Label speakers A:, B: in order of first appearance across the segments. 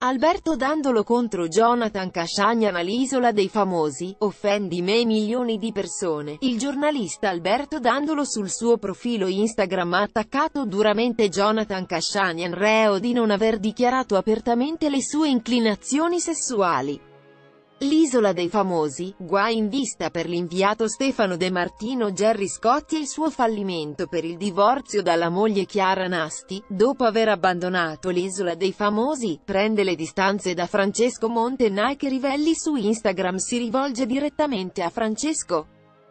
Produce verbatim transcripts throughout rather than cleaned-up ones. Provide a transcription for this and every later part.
A: Alberto Dandolo contro Jonathan Kashanian all'Isola dei Famosi, offendi me milioni di persone. Il giornalista Alberto Dandolo sul suo profilo Instagram ha attaccato duramente Jonathan Kashanian, reo di non aver dichiarato apertamente le sue inclinazioni sessuali. L'Isola dei Famosi, guai in vista per l'inviato Stefano De Martino. Gerry Scotti e il suo fallimento per il divorzio dalla moglie Chiara Nasti, dopo aver abbandonato l'Isola dei Famosi, prende le distanze da Francesco Monte. Nike Rivelli su Instagram si rivolge direttamente a Francesco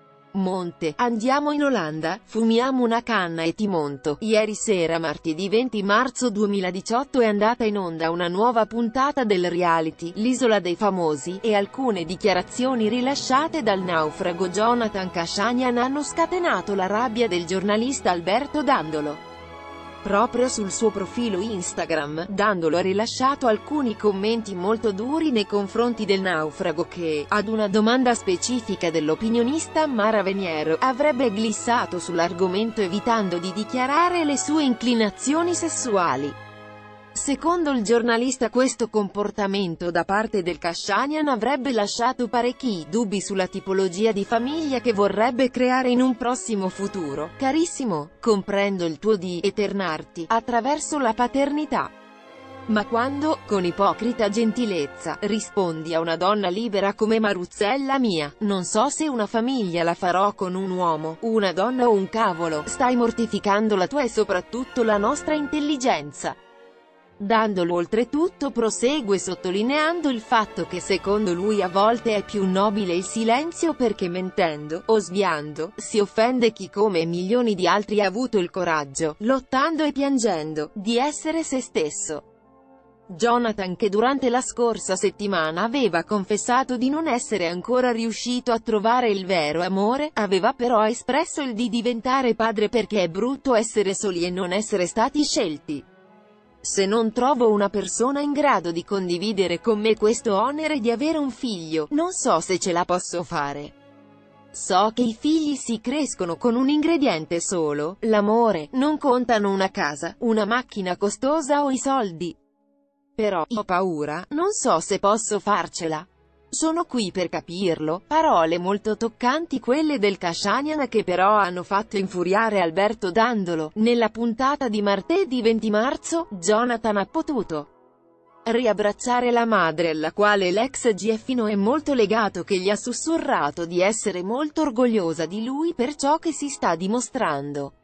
A: Monte: andiamo in Olanda, fumiamo una canna e ti monto. Ieri sera, martedì venti marzo duemiladiciotto, è andata in onda una nuova puntata del reality, l'Isola dei Famosi, e alcune dichiarazioni rilasciate dal naufrago Jonathan Kashanian hanno scatenato la rabbia del giornalista Alberto Dandolo. Proprio sul suo profilo Instagram, Dandolo ha rilasciato alcuni commenti molto duri nei confronti del naufrago che, ad una domanda specifica dell'opinionista Mara Veniero, avrebbe glissato sull'argomento evitando di dichiarare le sue inclinazioni sessuali. Secondo il giornalista, questo comportamento da parte del Kashanian avrebbe lasciato parecchi dubbi sulla tipologia di famiglia che vorrebbe creare in un prossimo futuro. Carissimo, comprendo il tuo di eternarti attraverso la paternità. Ma quando, con ipocrita gentilezza, rispondi a una donna libera come Maruzzella mia, non so se una famiglia la farò con un uomo, una donna o un cavolo, stai mortificando la tua e soprattutto la nostra intelligenza. Dandolo oltretutto prosegue sottolineando il fatto che secondo lui a volte è più nobile il silenzio perché mentendo, o sviando, si offende chi come milioni di altri ha avuto il coraggio, lottando e piangendo, di essere se stesso. Jonathan, che durante la scorsa settimana aveva confessato di non essere ancora riuscito a trovare il vero amore, aveva però espresso il di diventare padre perché è brutto essere soli e non essere stati scelti. Se non trovo una persona in grado di condividere con me questo onere di avere un figlio, non so se ce la posso fare. So che i figli si crescono con un ingrediente solo, l'amore, non contano una casa, una macchina costosa o i soldi. Però, ho paura, non so se posso farcela. Sono qui per capirlo. Parole molto toccanti quelle del Kashanian che però hanno fatto infuriare Alberto Dandolo. Nella puntata di martedì venti marzo, Jonathan ha potuto riabbracciare la madre alla quale l'ex G F è molto legato, che gli ha sussurrato di essere molto orgogliosa di lui per ciò che si sta dimostrando.